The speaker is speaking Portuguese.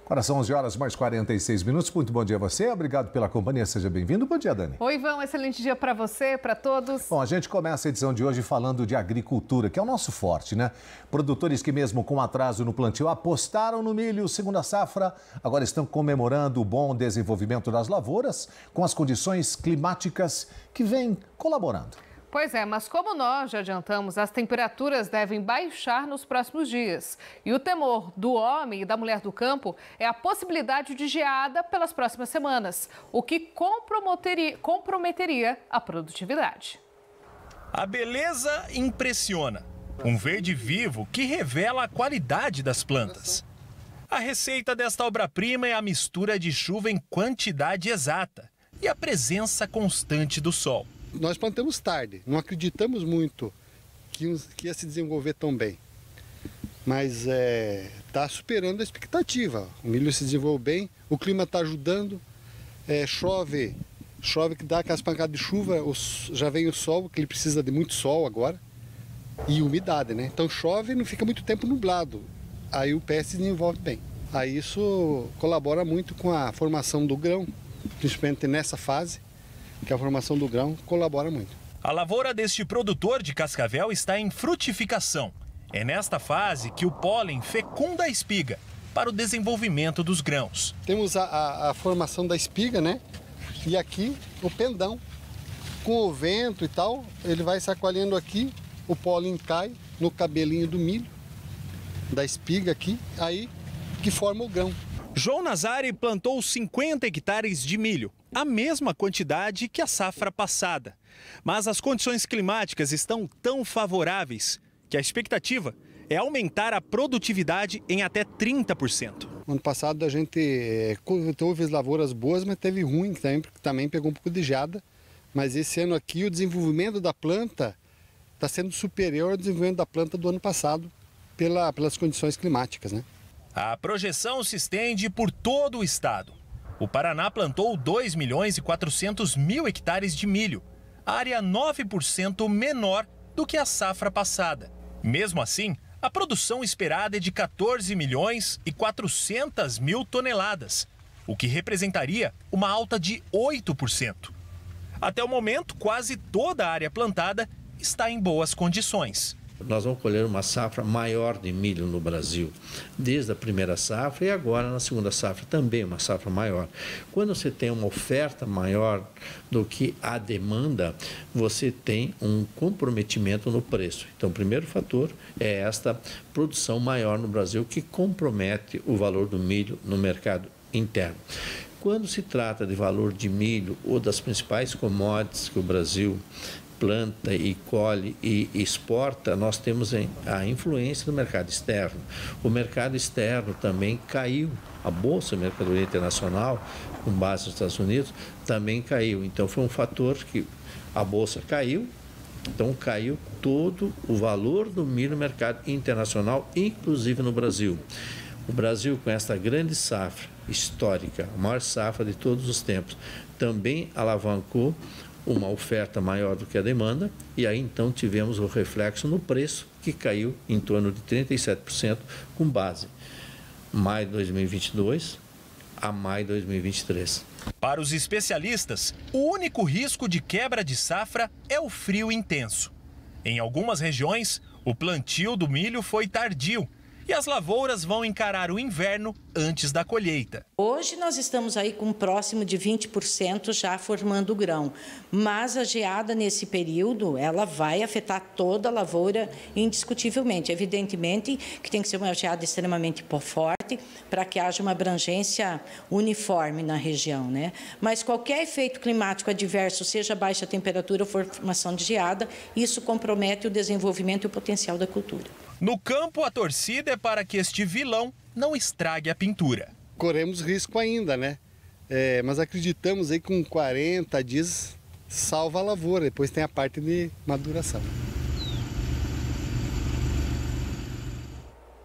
Agora são 11 horas mais 46 minutos. Muito bom dia a você. Obrigado pela companhia. Seja bem-vindo. Bom dia, Dani. Oi, Ivan. Excelente dia para você, para todos. Bom, a gente começa a edição de hoje falando de agricultura, que é o nosso forte, né? Produtores que mesmo com atraso no plantio apostaram no milho segunda safra, agora estão comemorando o bom desenvolvimento das lavouras com as condições climáticas que vêm colaborando. Pois é, mas como nós já adiantamos, as temperaturas devem baixar nos próximos dias. E o temor do homem e da mulher do campo é a possibilidade de geada pelas próximas semanas, o que comprometeria a produtividade. A beleza impressiona. Um verde vivo que revela a qualidade das plantas. A receita desta obra-prima é a mistura de chuva em quantidade exata e a presença constante do sol. Nós plantamos tarde, não acreditamos muito que ia se desenvolver tão bem. Mas está superando a expectativa. O milho se desenvolveu bem, o clima está ajudando, chove que dá aquelas pancadas de chuva, já vem o sol, que ele precisa de muito sol agora, e umidade, né? Então chove e não fica muito tempo nublado, aí o pé se desenvolve bem. Aí isso colabora muito com a formação do grão, principalmente nessa fase, que a formação do grão colabora muito. A lavoura deste produtor de Cascavel está em frutificação. É nesta fase que o pólen fecunda a espiga para o desenvolvimento dos grãos. Temos a formação da espiga, né? E aqui o pendão. Com o vento e tal, ele vai sacoalhando aqui, o pólen cai no cabelinho do milho, da espiga aqui, aí que forma o grão. João Nazari plantou 50 hectares de milho, a mesma quantidade que a safra passada. Mas as condições climáticas estão tão favoráveis que a expectativa é aumentar a produtividade em até 30%. Ano passado a gente teve lavouras boas, mas teve ruim também pegou um pouco de geada. Mas esse ano aqui o desenvolvimento da planta está sendo superior ao desenvolvimento da planta do ano passado pelas condições climáticas, né? A projeção se estende por todo o estado. O Paraná plantou 2.400.000 hectares de milho, área 9% menor do que a safra passada. Mesmo assim, a produção esperada é de 14.400.000 toneladas, o que representaria uma alta de 8%. Até o momento, quase toda a área plantada está em boas condições. Nós vamos colher uma safra maior de milho no Brasil, desde a primeira safra e agora na segunda safra também uma safra maior. Quando você tem uma oferta maior do que a demanda, você tem um comprometimento no preço. Então, o primeiro fator é esta produção maior no Brasil que compromete o valor do milho no mercado interno. Quando se trata de valor de milho ou das principais commodities que o Brasil planta e colhe e exporta, nós temos a influência do mercado externo. O mercado externo também caiu. A Bolsa de Mercadoria Internacional, com base nos Estados Unidos, também caiu. Então foi um fator que a Bolsa caiu, então caiu todo o valor do milho no mercado internacional, inclusive no Brasil. O Brasil, com esta grande safra histórica, a maior safra de todos os tempos, também alavancou uma oferta maior do que a demanda, e aí então tivemos o reflexo no preço, que caiu em torno de 37% com base maio de 2022 a maio de 2023. Para os especialistas, o único risco de quebra de safra é o frio intenso. Em algumas regiões, o plantio do milho foi tardio, e as lavouras vão encarar o inverno antes da colheita. Hoje nós estamos aí com próximo de 20% já formando o grão, mas a geada nesse período, ela vai afetar toda a lavoura indiscutivelmente. Evidentemente que tem que ser uma geada extremamente forte para que haja uma abrangência uniforme na região, né? Mas qualquer efeito climático adverso, seja baixa temperatura ou formação de geada, isso compromete o desenvolvimento e o potencial da cultura. No campo, a torcida é para que este vilão não estrague a pintura. Corremos risco ainda, né? Mas acreditamos aí que com 40 dias salva a lavoura, depois tem a parte de maduração.